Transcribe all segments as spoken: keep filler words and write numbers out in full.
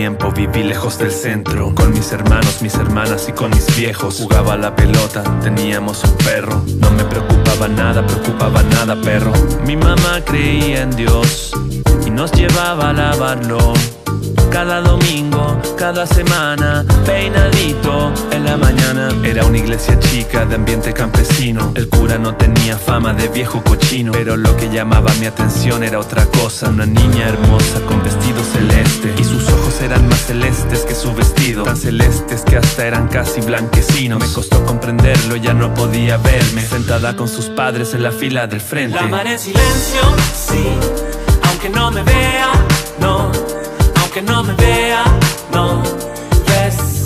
tiempo viví lejos del centro, con mis hermanos, mis hermanas y con mis viejos. Jugaba a la pelota, teníamos un perro. No me preocupaba nada, preocupaba nada, perro. Mi mamá creía en Dios y nos llevaba a lavarlo cada domingo, cada semana, peinadito en la mañana. Era una iglesia chica de ambiente campesino. El cura no tenía fama de viejo cochino, pero lo que llamaba mi atención era otra cosa. Una niña hermosa con vestido celeste, y sus ojos eran más celestes que su vestido, tan celestes que hasta eran casi blanquecinos. Me costó comprenderlo, ya no podía verme sentada con sus padres en la fila del frente. La mar en silencio, sí, aunque no me vea, no. Que no me vea, no ves.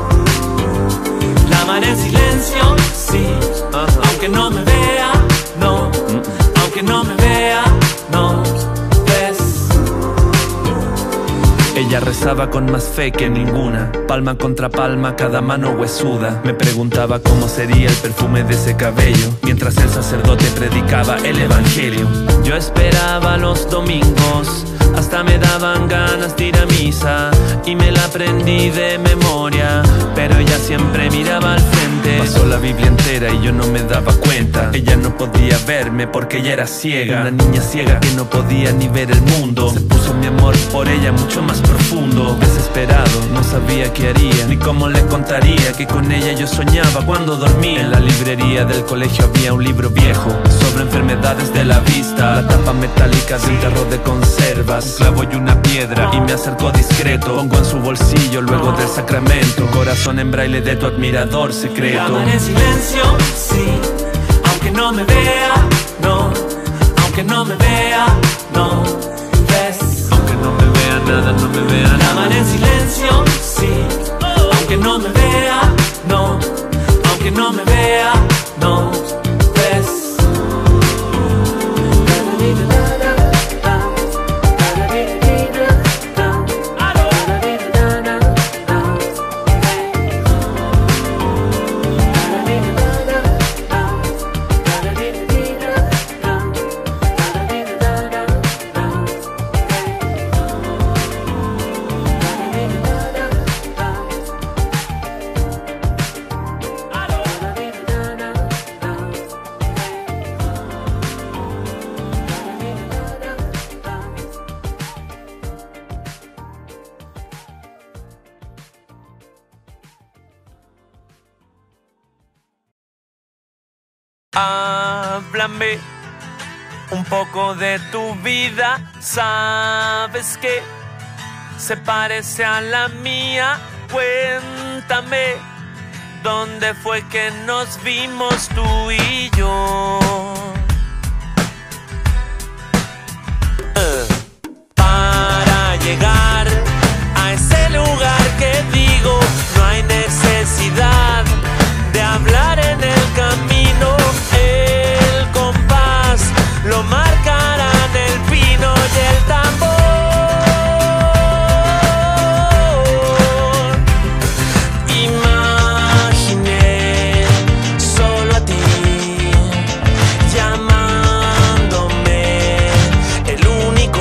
La mar en silencio, sí, uh-huh. Aunque no me vea, no. Mm-mm. Aunque no me vea, no ves. Ella rezaba con más fe que ninguna, palma contra palma, cada mano huesuda. Me preguntaba cómo sería el perfume de ese cabello, mientras el sacerdote predicaba el evangelio. Yo esperaba los domingos, hasta me daban ganas de ir a misa, y me la aprendí de memoria, pero ella siempre miraba al frente. Pasó la Biblia entera y yo no me daba cuenta. Ella no podía verme porque ella era ciega, una niña ciega que no podía ni ver el mundo. Se puso mi amor por ella mucho más profundo. Desesperado, no sabía qué haría, ni cómo le contaría que con ella yo soñaba cuando dormía. En la librería del colegio había un libro viejo sobre enfermedades de la vista, la tapa metálica de un tarro de conservas, un clavo y una piedra, y me acercó discreto. Pongo en su bolsillo luego del sacramento, corazón en braille de tu admirador secreto. La mar en silencio, sí, aunque no me vea, no. Aunque no me vea, no ves. Aunque no me vea nada, no me vea nada. La mar en silencio, sí, aunque no me vea, no. Aunque no me vea, no ves. Háblame un poco de tu vida, sabes que se parece a la mía. Cuéntame, ¿dónde fue que nos vimos tú y yo? Uh. Para llegar a ese lugar que digo, no hay necesidad de hablar en el camino. El compás lo marcarán el pino y el tambor. Imaginé solo a ti llamándome el único,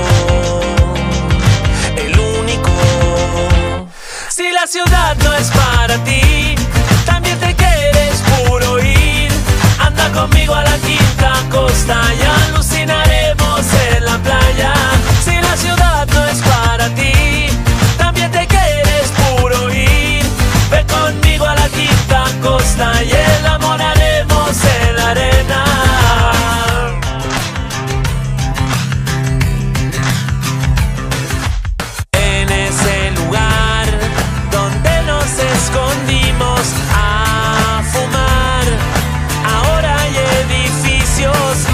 el único. Si la ciudad no es para ti, también te quieres puro ir. Anda conmigo a la quinta costa y alucinaremos en la playa. Si la ciudad no es para ti, también te quieres puro ir. Ve conmigo a la quinta costa y el amor haremos en la arena. En ese lugar donde nos escondimos a fumar, ahora hay edificios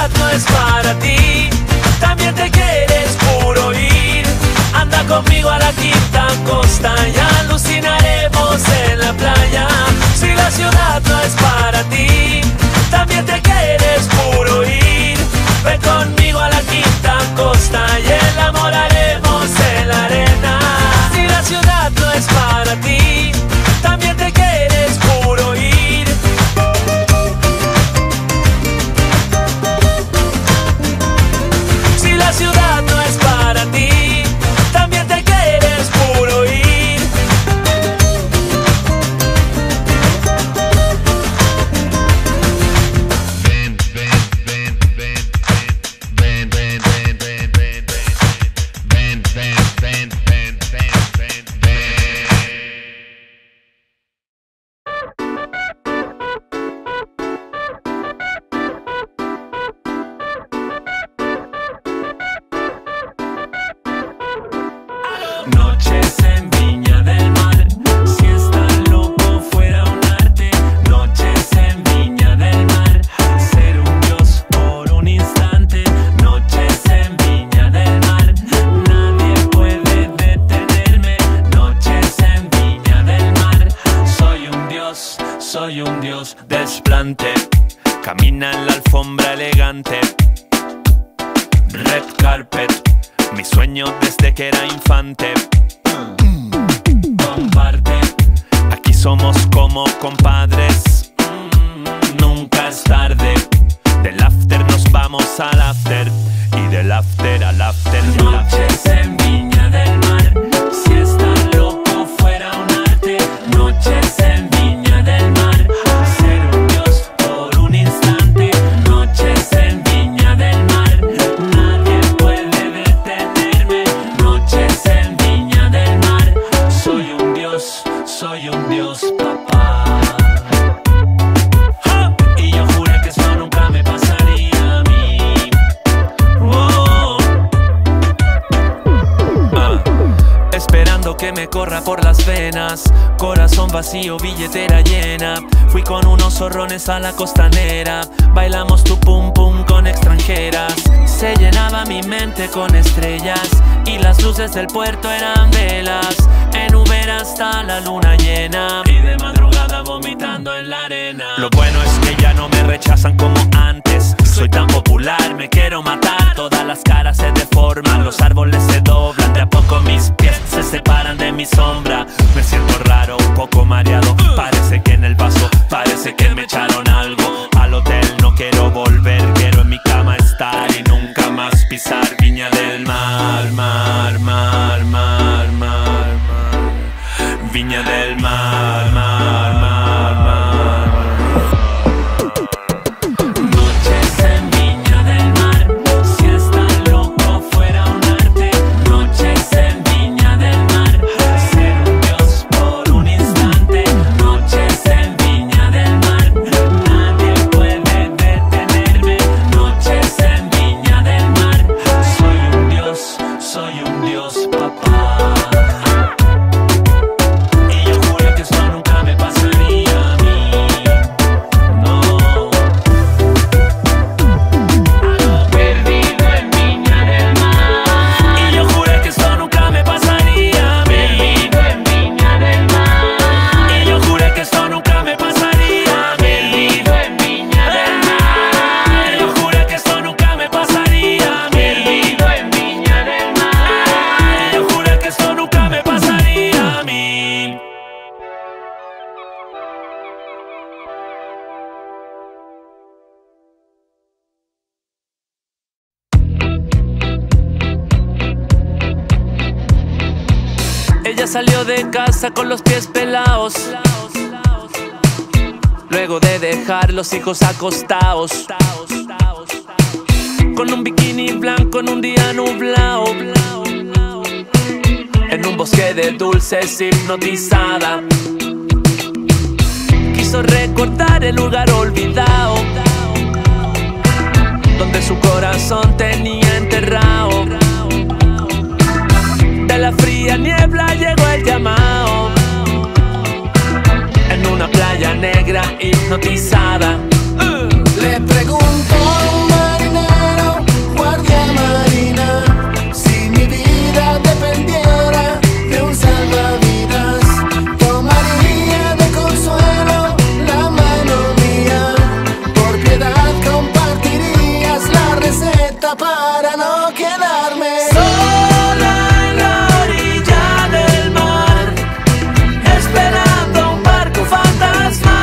ciudad no es para ti, también te quieres puro ir. Anda conmigo a la quinta costa y alucinaremos en la playa. Si la ciudad no es para ti, también te quieres puro ir. Ven conmigo a la quinta costa y el amor haremos en la arena. Si la ciudad no es para ti, también te quieres puro ir. Si la ciudad no es para ti, también te quieres puro ir. Ven, ven, ven, ven, ven, ven, ven, ven, ven, ven, ven, ven, ven, ven, ven, ven, ven. Noches en Viña del Mar, si estás loco fuera un arte. Noches en Viña del Mar, ser un dios por un instante. Noches en Viña del Mar, nadie puede detenerme. Noches en Viña del Mar, soy un dios, soy un dios desplante. Camina en la alfombra elegante, red carpet, mi sueño desde que era infante. Comparte, aquí somos como compadres. Nunca es tarde, del after nos vamos al after y del after al after. Noches en Viña del Mar, si estás loco fuera un arte. Noches en Viña del Mar, ser un dios por un instante. Noches en Viña del Mar, nadie puede detenerme. Noches en Viña del Mar, soy un dios, soy un dios, papá. ¡Ja! Y yo juré que esto nunca me pasaría a mí. Oh. Ah. Esperando que me corra por las venas, corazón vacío, billetera llena. Fui con unos zorrones a la costanera, bailamos tu pum pum con extranjeras. Se llenaba mi mente con estrellas y las luces del puerto eran velas. En Uber hasta la luna llena y de madrugada vomitando en la arena. Lo bueno es que ya no me rechazan como antes. Soy tan popular, me quiero matar. Todas las caras se deforman, los árboles se doblan. De a poco mis pies se separan de mi sombra. Me siento raro, un poco mareado. Parece que en el vaso, parece que me echaron algo. Al hotel no quiero volver, quiero en mi cama estar y nunca más pisar Viña del Mar, mar, mar, mar, mar, mar. Viña del Mar, mar, mar, mar. Noches en Viña del Mar, si estás loco fuera un arte. Noches en Viña del Mar, ser un dios por un instante. Noches en Viña del Mar, nadie puede detenerme. Noches en Viña del Mar, soy un dios, soy un dios, papá. Ella salió de casa con los pies pelados, luego de dejar los hijos acostados, con un bikini blanco en un día nublado, en un bosque de dulces hipnotizada. Quiso recordar el lugar olvidado donde su corazón tenía enterrado. De la fría niebla llegó el llamado, en una playa negra hipnotizada. uh. Le preguntó a un marinero receta para no quedarme sola en la orilla del mar, esperando un barco fantasma.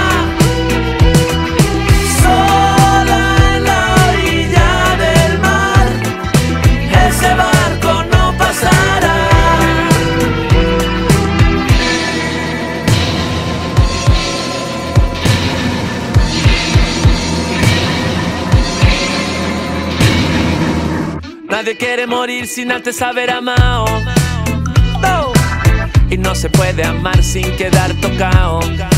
Sola en la orilla del mar, ese barco no pasará. Nadie quiere morir sin antes haber amado, no. Y no se puede amar sin quedar tocado.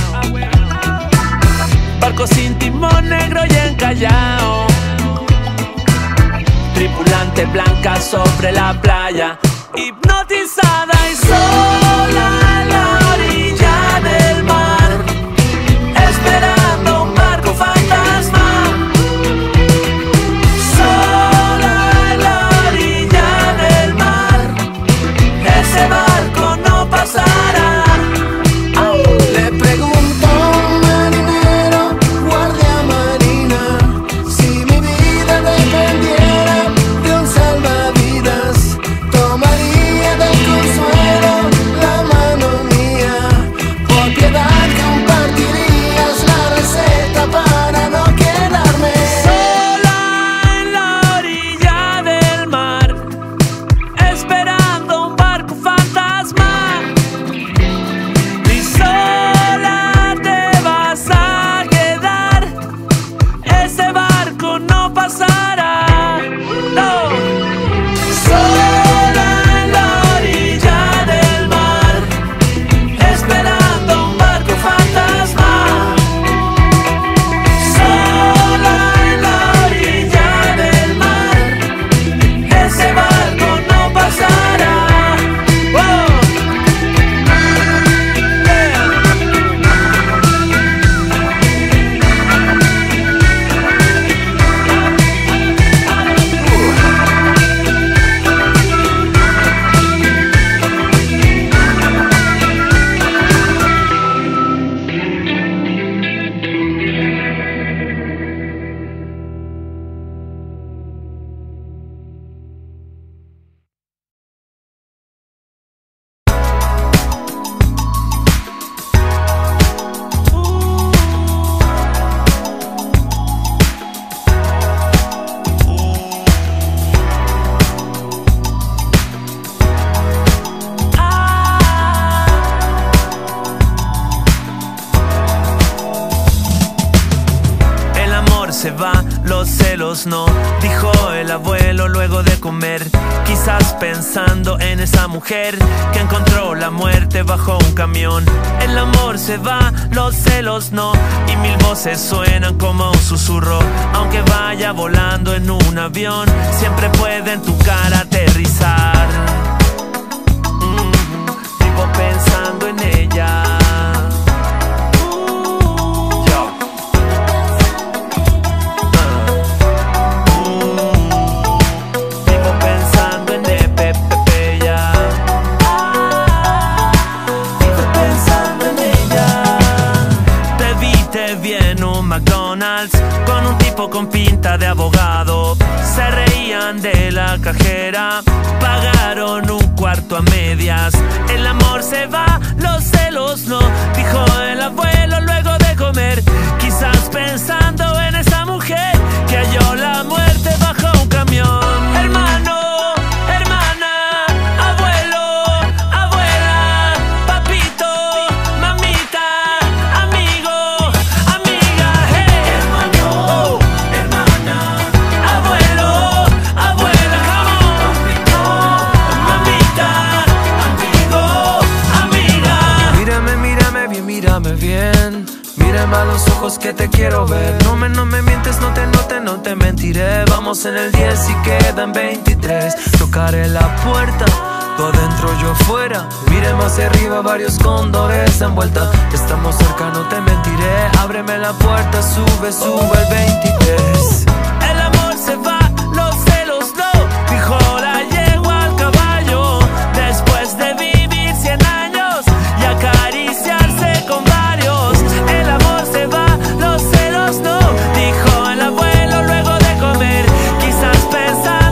Barco sin timón, negro y encallado, tripulante blanca sobre la playa, hipnotizada y sola en la orilla del mar, esperando un barco fantasma. Ese barco no pasará. Le pregunto a un marinero, guardia marina, si mi vida dependiera de un salvavidas, tomaría del consuelo la mano mía. Por piedad compartirías la receta para no quedarme sola en la orilla del mar, esperando un barco fantasma. Y sola te vas a quedar, ese barco no pasará, no. Sola en la orilla del mar, esperando un barco fantasma. Sola en la orilla del mar, ese barco no pasará. Se va, los celos no, dijo el abuelo luego de comer, quizás pensando en esa mujer que encontró la muerte bajo un camión. El amor se va, los celos no, y mil voces suenan como un susurro. Aunque vaya volando en un avión, siempre puede en tu cara aterrizar. mm, Vivo pensando en ella. Con un tipo con pinta de abogado, se reían de la cajera, pagaron un cuarto a medias. El amor se va, los celos no, dijo el abuelo luego de comer, quizás pensando en esa mujer que halló la muerte bajo un camión. Hermano, hermana, abuelo, abuela, papito, mamita, amigo, amiga, hey. Hermano, hermana, abuelo, abuela, papito, mamita, amigo, amiga. Mírame, mírame bien, mírame bien. Mírame a los ojos que te quiero ver. No me, no me mientes, no te, no te, no te mentiré. Vamos en el diez y quedan veintitrés. Tocaré la puerta, tú adentro, yo fuera. Mire más hacia arriba, varios cóndores dan vuelta. Estamos cerca, no te mentiré. Ábreme la puerta, sube, sube el veintitrés. El amor se va, los celos no, dijo la yegua al caballo. Después de vivir cien años y acariciarse con varios. El amor se va, los celos no, dijo el abuelo luego de comer. Quizás pensar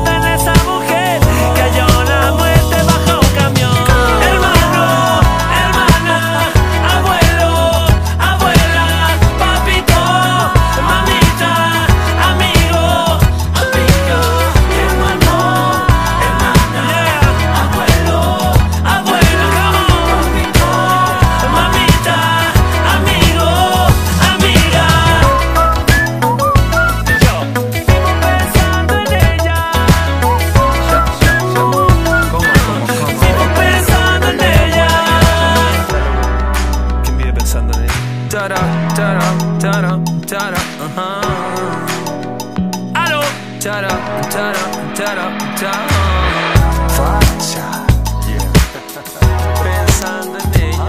Ta-da, ta-da, ta-da. Facha. Pensando en ella.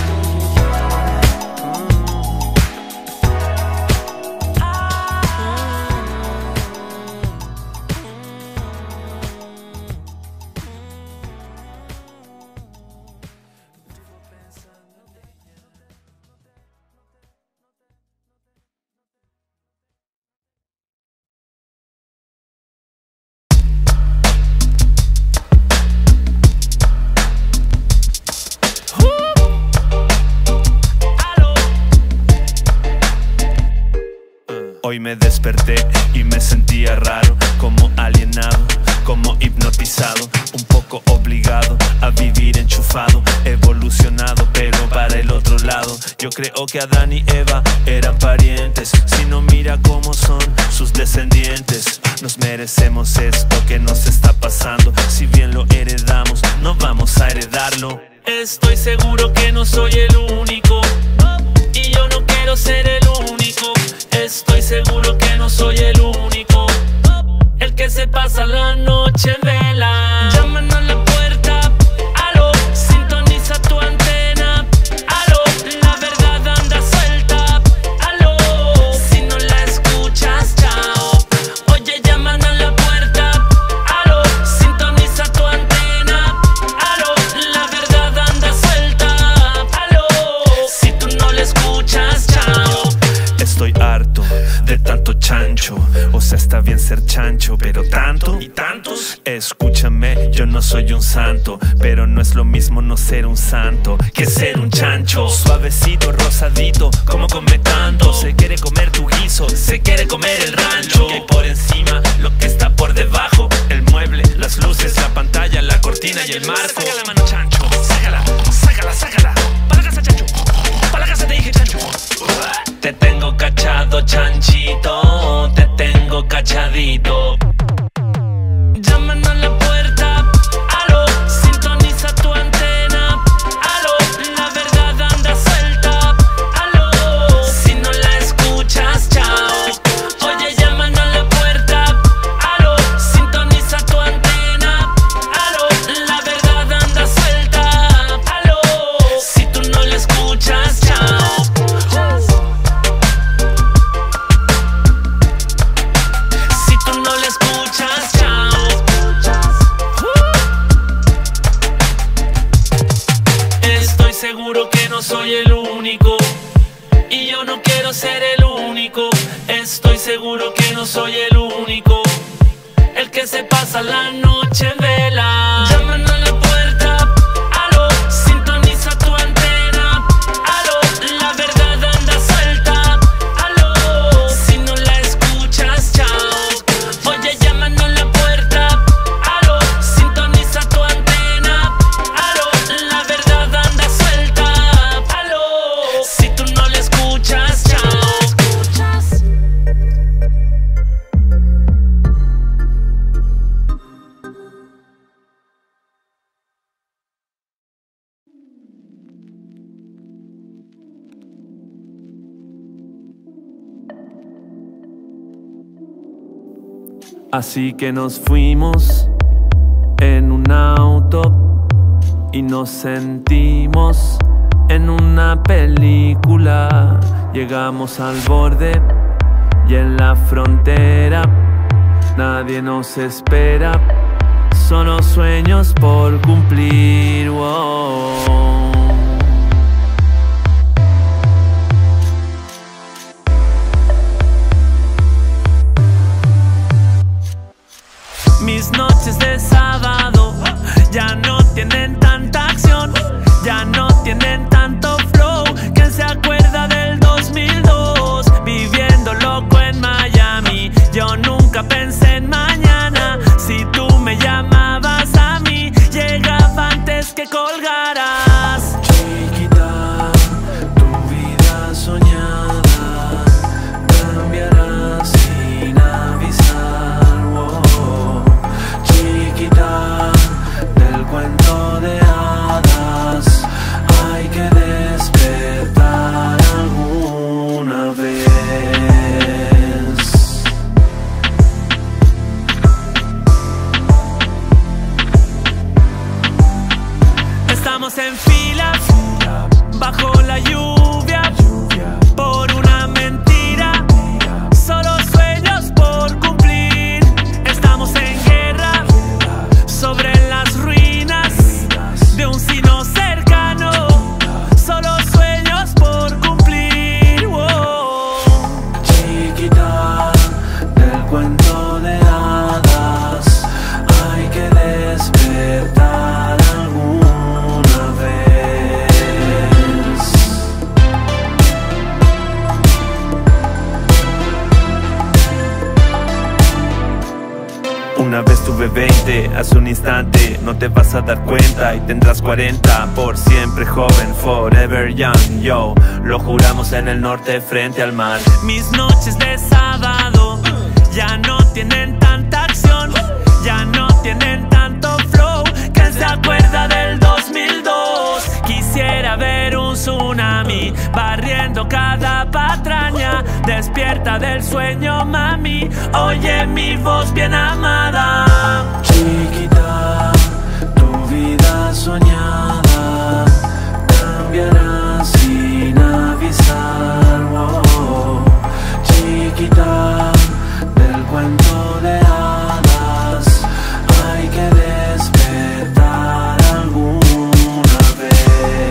Hoy me desperté y me sentía raro, como alienado, como hipnotizado, un poco obligado a vivir enchufado, evolucionado pero para el otro lado. Yo creo que Adán y Eva eran parientes, si no mira cómo son sus descendientes. Nos merecemos esto que nos está pasando, si bien lo heredamos, no vamos a heredarlo. Estoy seguro que no soy el único, y yo no quiero ser el único. Estoy seguro que no soy el único, el que se pasa la noche en vela. Llaman a la puerta, aló, sintoniza tu antena, aló, la verdad anda suelta, aló, si no la escuchas, chao. Oye, llaman a la puerta, aló, sintoniza tu antena, aló, la verdad anda suelta, aló, si tú no la escuchas, chao. Estoy harto de tanto chancho, o sea, está bien ser chancho, pero tanto ¿Y tantos? Escúchame, yo no soy un santo, pero no es lo mismo no ser un santo que ser un chancho. Suavecito, rosadito, como come tanto. Se quiere comer tu guiso, se quiere comer el rancho. Lo que hay por encima, lo que está por debajo, el mueble, las luces, la pantalla, la cortina y el marco. Saca la mano, chancho, sácala, sácala, sácala. Para la casa, chancho, para la casa te dije, chancho. Te tengo cachado, chanchito, te tengo cachadito. Llaman a la puerta, aló, sintoniza tu antena, aló, la verdad anda suelta, aló, si no la escuchas, chao. Oye, llaman a la puerta, aló, sintoniza tu antena, aló, la verdad anda suelta, aló, si tú no la escuchas, chao. Si tú no la escuchas, chao. Estoy seguro que no soy el único, y yo no quiero ser el único. Estoy seguro que no soy el único, el que se pasa la noche en vela. Llaman a la puerta, aló, sintoniza tu antena, aló, la verdad anda suelta, aló, si no la escuchas, chao. Oye, llaman a la puerta, aló, sintoniza tu antena, aló, la verdad anda suelta, aló, si tú no la escuchas, chao. Así que nos fuimos en un auto y nos sentimos en una película. Llegamos al borde y en la frontera nadie nos espera, solo sueños por cumplir. Wow. Mis noches de sábado ya no tienen tanta acción, ya no tienen tanto flow. ¿Quién se acuerda del dos mil dos? Viviendo loco en Miami. Yo nunca pensé en mañana. Si tú me llamabas a mí, llegaba antes que colgaras. Chiquita, tu vida soñada cambiará sin avisar. Wow. Chiquita, del cuento de hadas hay que despertar. Estamos en fila, bajo la lluvia, por una mentira, solo sueños por cumplir. Estamos en guerra, sobre las ruinas de un sino cercano, solo sueños por cumplir. Wow. Chiquita, del cuento de hadas, hay que despertar alguna vez. Una vez tuve veinte, hace un instante, no te vas a dar cuenta y tendrás cuarenta. Por siempre joven, forever young, yo, lo juramos en el norte frente al mar. Mis noches de sábado ya no tienen tanta acción, ya no tienen tanto flow. ¿Quién se acuerda del dos mil dos? Quisiera ver un tsunami barriendo cada patraña. Despierta del sueño, mami, oye mi voz bien amada. Chiquita, tu vida soñada cambiará sin avisar. Wow. Chiquita, del cuento de hadas, hay que despertar alguna vez.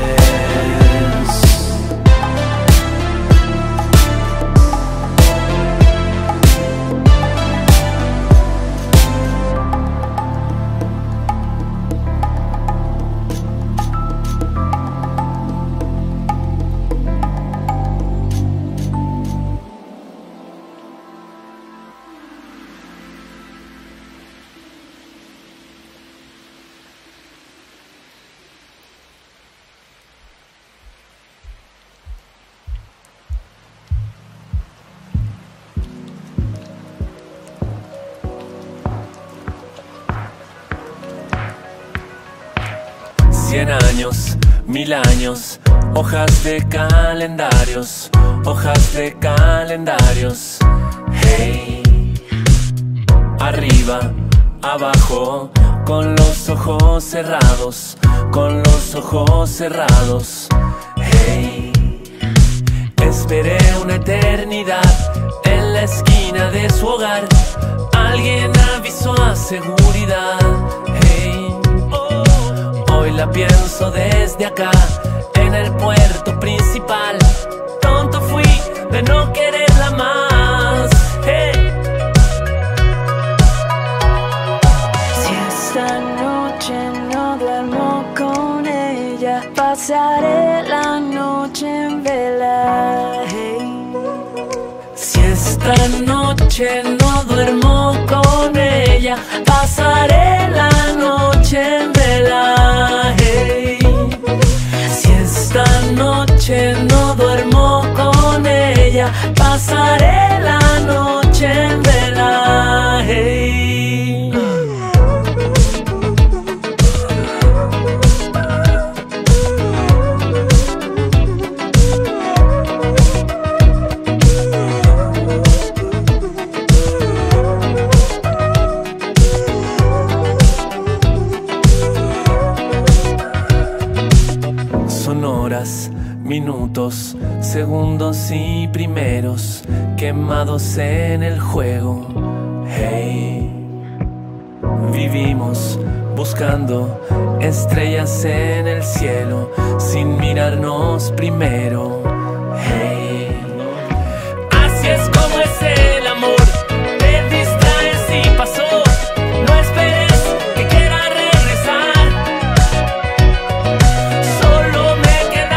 Cien años, mil años, hojas de calendarios, hojas de calendarios. Hey, arriba, abajo, con los ojos cerrados, con los ojos cerrados. Hey, esperé una eternidad en la esquina de su hogar. Alguien avisó a seguridad. Hey, hoy la pienso desde acá, en el puerto principal. Tonto fui de no quererla más. Hey. Si esta noche no duermo con ella, pasaré la noche en vela. Hey. Si esta noche no duermo con ella, pasaré la noche en vela. Hey. Si esta noche no duermo con ella, pasaré la noche en vela. Hey. Horas, minutos, segundos y primeros quemados en el juego. Hey, vivimos buscando estrellas en el cielo sin mirarnos primero. Hey, así es como es el amor. Te distraes y pasó. No esperes que quiera regresar. Solo me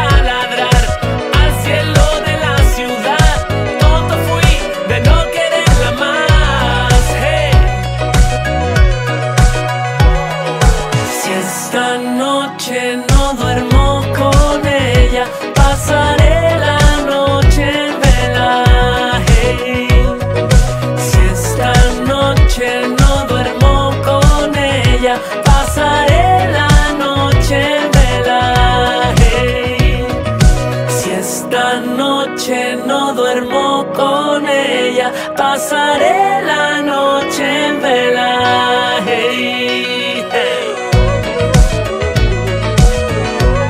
esta noche no duermo con ella, pasaré la noche en vela. Hey. Si esta noche no duermo con ella, pasaré la noche en vela. Hey. Si esta noche no duermo con ella, pasaré la noche en vela. Hey. Hey.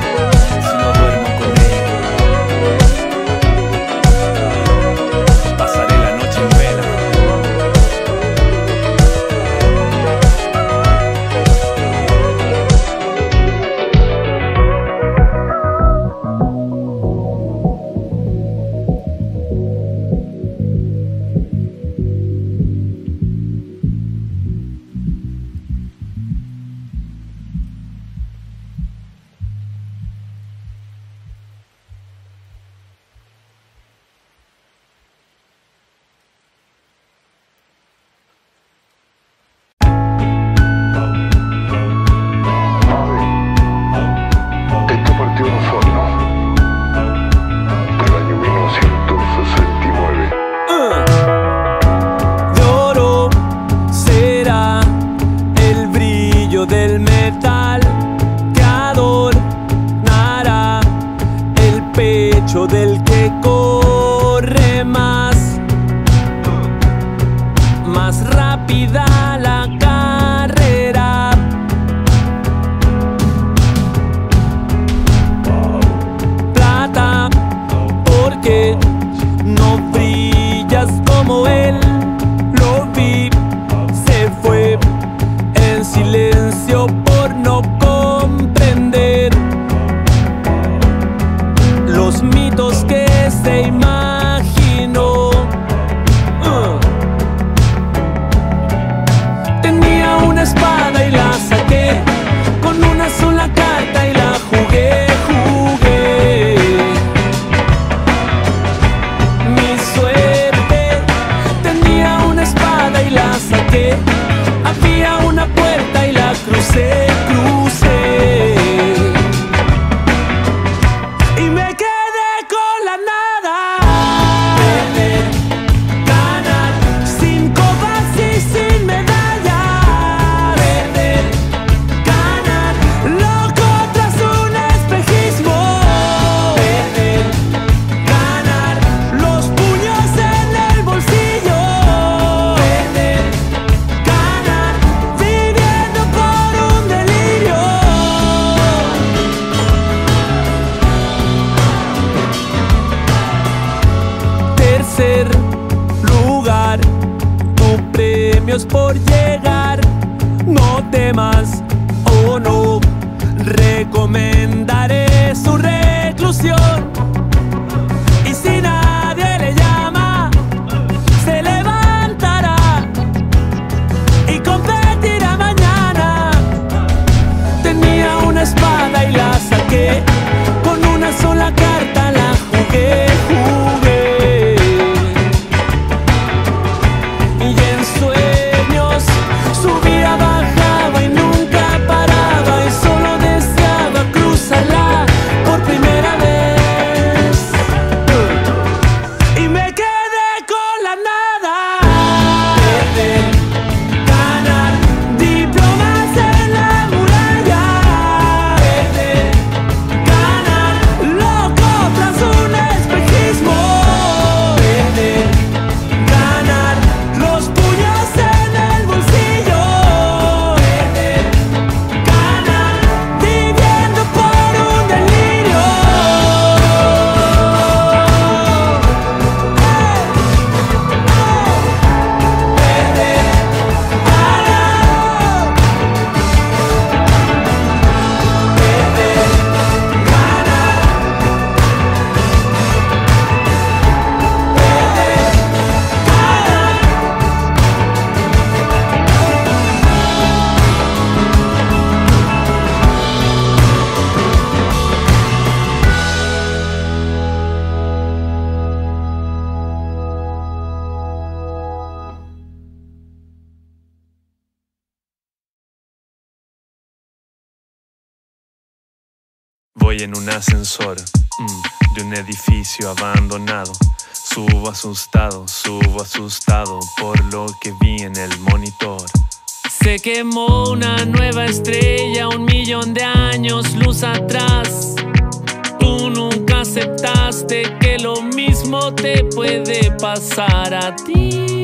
Voy en un ascensor mm, de un edificio abandonado. Subo asustado, subo asustado por lo que vi en el monitor. Se quemó una nueva estrella un millón de años luz atrás. Tú nunca aceptaste que lo mismo te puede pasar a ti.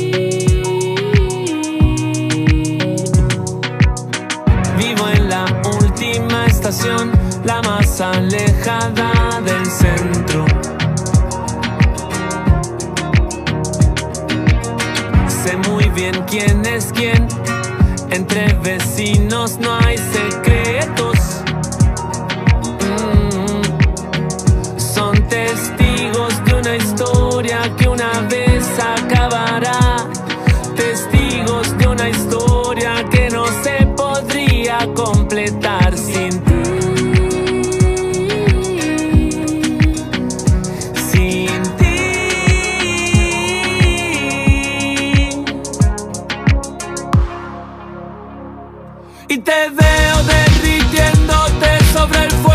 Vivo en la última estación, la más alejada del centro. Sé muy bien quién es quién. Entre vecinos no hay secretos. Mm. Son testigos de una historia que una vez acabará. Testigos de una historia que no se podría completar sin ti. Sin ti. Y te veo derritiéndote sobre el fuego.